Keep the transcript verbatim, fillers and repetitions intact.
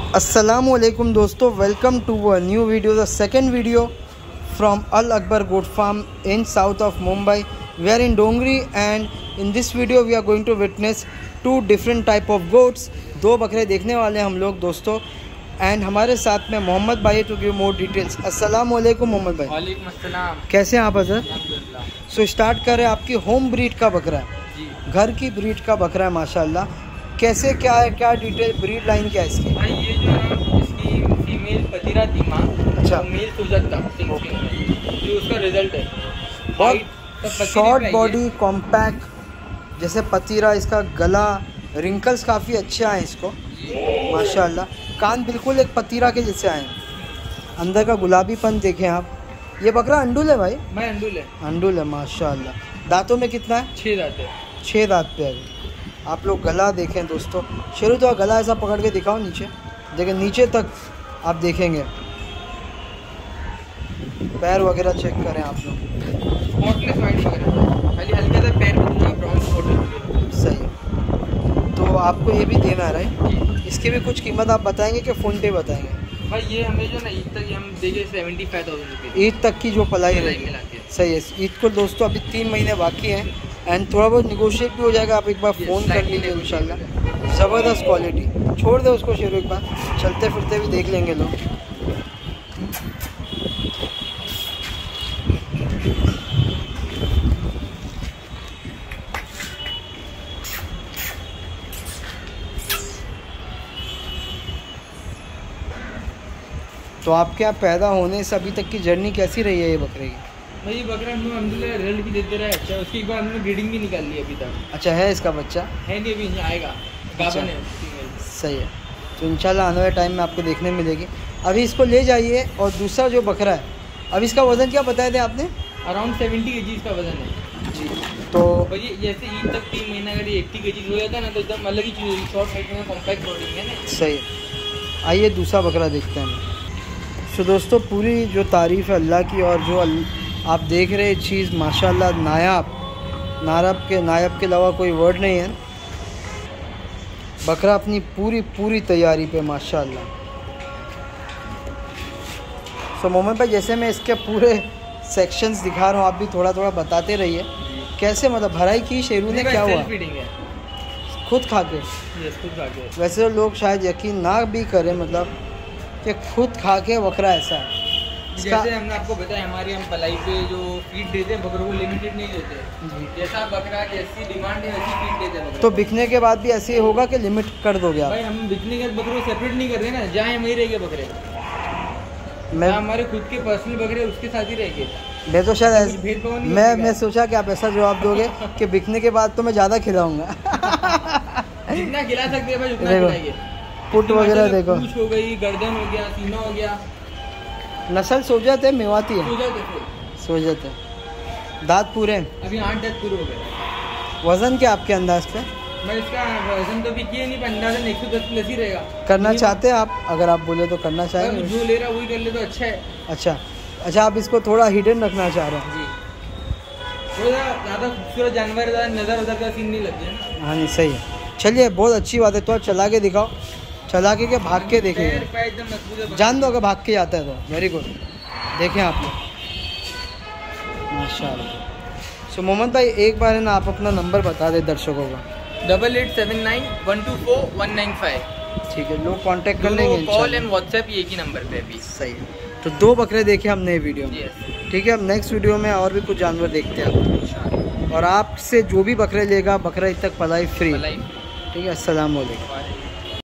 अस्सलामुअलैकुम दोस्तों, welcome to a new video, the second video from Al Akbar Goat Farm in south of Mumbai. We are in Dongri and in this video we are going to witness two different type of goats. दो बकरे देखने वाले हैं हम लोग दोस्तों, and हमारे साथ में मोहम्मद भाई टू गिव मोर डिटेल्स। अस्सलाम वालेकुम मोहम्मद भाई। वालेकुम अस्सलाम। कैसे हैं आप हज़रत? सो स्टार्ट करें, आपकी होम ब्रीड का बकरा है जी, घर की ब्रीड का बकरा है माशाल्लाह। कैसे क्या है, क्या डिटेल, ब्रीड लाइन क्या है इसकी? भाई ये जो है इसकी फीमेल पतीरा थी माँ, अच्छा, मेल सुजत था, जो उसका रिजल्ट है। बहुत शॉर्ट बॉडी, कॉम्पैक्ट जैसे पतीरा, इसका गला, रिंकल्स काफ़ी अच्छे आए इसको माशाल्लाह। कान बिल्कुल एक पतीरा के जैसे आए, अंदर का गुलाबीपन देखें आप। ये बकरा अंडुल है भाई? मैं अंडुल है। अंडुल है माशाल्लाह। दांतों में कितना है? छः दांत है। छः दांत पे है। आप लोग गला देखें दोस्तों, शुरू तो गला ऐसा पकड़ के दिखाओ नीचे, देखें नीचे तक आप देखेंगे। पैर वगैरह चेक करें आप लोग, स्पॉटलेस वाइट वगैरह, खाली हल्का सा पैर में थोड़ा ब्राउन स्पॉट है। सही। तो आपको ये भी देना है राइट? इसकी भी कुछ कीमत आप बताएंगे कि फ़ोन पे बताएंगे? भाई ये हमें जो ना ईद तक हम देंगे सेवेंटी फाइव थाउजेंड रुपये, ईद तक की जो पलाई रहेगी। सही है। ईद को दोस्तों अभी तीन महीने बाकी हैं एंड थोड़ा बहुत निगोशिएट भी हो जाएगा। आप एक बार फ़ोन कर लीजिए इंशाल्लाह। ज़बरदस्त क्वालिटी। छोड़ दे उसको शेरू, एक बार चलते फिरते भी देख लेंगे लोग। तो आपके यहाँ पैदा होने से अभी तक की जर्नी कैसी रही है ये बकरे की? भाई ये बकरा हम लोग अल्हम्दुलिल्लाह रिजल्ट भी देते रहे अच्छा। उसकी एक बार हमने ब्रीडिंग भी निकाल ली अभी तक। अच्छा, है इसका बच्चा? है नहीं, अभी आएगा, गाभन है। सही है। तो इंशाल्लाह आने वाले टाइम में आपको देखने मिलेगी। अभी इसको ले जाइए। और दूसरा जो बकरा है, अब इसका वज़न क्या बताया था आपने? अराउंड सेवेंटी के जी इसका वज़न है जी। तो भाई जैसे ईद तक तीन महीना अगर ये एट्टी के जी हो जाता है ना, तो एकदम अलग ही चीज़ होगी। शॉर्ट हाइट में कॉम्पैक्ट बॉडी है ना। सही है। आइए दूसरा बकरा देखते हैं। तो दोस्तों पूरी जो तारीफ़ है अल्लाह की, और जो आप देख रहे चीज़ माशाल्लाह नायाब, नारब के नायब के अलावा कोई वर्ड नहीं है। बकरा अपनी पूरी पूरी तैयारी पे माशाल्लाह। सो मोहम्मद भाई, जैसे मैं इसके पूरे सेक्शंस दिखा रहा हूँ, आप भी थोड़ा थोड़ा बताते रहिए। कैसे, मतलब भराई की शेरू ने, क्या हुआ? खुद खा के? खुद खा के। वैसे तो लोग शायद यकीन ना भी करें, मतलब कि खुद खा के बकरा ऐसा है। जैसे हमने आपको बताया, हमारी हम पलाई पे जो फीड देते हैं बकरों को लिमिटेड नहीं देते जी। जैसा बकरा जैसी डिमांड है वैसी फीड देते हैं। तो बिकने के बाद भी ऐसे ही होगा कि लिमिट कर दोगे आप? भाई हम बिकने के बाद बकरों को सेपरेट नहीं कर रहे ना, जहाँ वहीं रहेंगे बकरे। मैं हमारे खुद के पर्सनल बकरे उसके साथ ही रहेंगे। मैं तो शायद मैं मैं सोचा कि आप ऐसा जवाब दोगे कि बिकने के बाद तो मैं ज़्यादा खिलाऊंगा। जितना खिला सकते हैं भाई उतना खिलाएंगे। पुट वगैरह देखो, पूंछ हो गई, गर्दन हो गया, सीना हो गया। नस्ल सोजत है, मेवाती है? सोजत है। सोजत है। दांत पूरे हैं? अभी आठ दांत पूरे हो गए। वज़न क्या आपके अंदाज पे? मैं इसका वजन तो भी किए नहीं, पर अंदाज़न एक सौ दस प्लस ही रहेगा। करना चाहते हैं आप? अगर आप बोले तो करना चाहेंगे? जो ले रहा वही कर ले तो अच्छा है। अच्छा अच्छा, आप इसको थोड़ा हिडन रखना चाह रहे हैं जी, थोड़ा ज़्यादा खूबसूरत जानवर, ज़्यादा नज़र उधर का सीन नहीं लग जाए। हाँ नहीं, सही है। चलिए, बहुत अच्छी बात है। तो चला के दिखाओ, चला के क्या भाग के देखेंगे? जान दो अगर भाग के जाता है तो। Very good. देखें आप लोग माशाल्लाह। सो मोहम्मद भाई, एक बार है ना आप अपना नंबर बता दें दर्शकों का। Double eight seven nine one two four one nine five. ठीक है, लोग कांटेक्ट कर लेंगे। कॉल एंड व्हाट्सएप एक ही नंबर पे अभी। सही है। तो दो बकरे देखे हम नए वीडियो में, ठीक है। अब नेक्स्ट वीडियो में और भी कुछ जानवर देखते हैं, और आपसे जो भी बकरे लेगा, बकरा ईद तक पलाई फ्री, ठीक है। अस्सलाम वालेकुम।